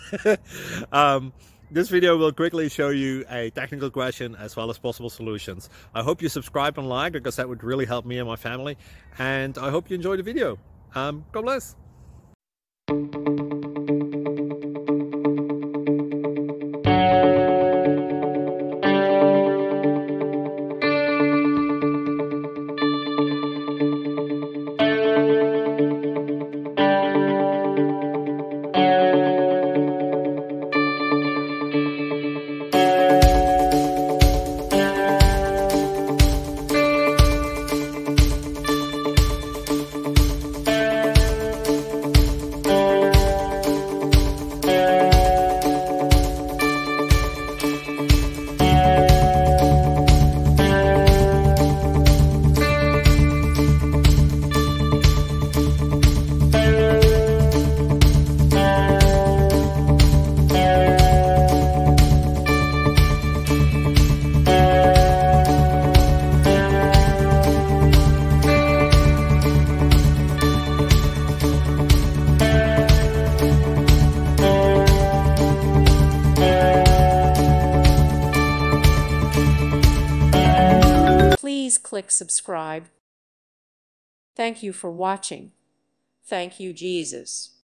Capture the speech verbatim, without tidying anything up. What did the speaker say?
um, this video will quickly show you a technical question as well as possible solutions. I hope you subscribe and like, because that would really help me and my family. And I hope you enjoy the video. Um, God bless. Please click subscribe. Thank you for watching. Thank you, Jesus.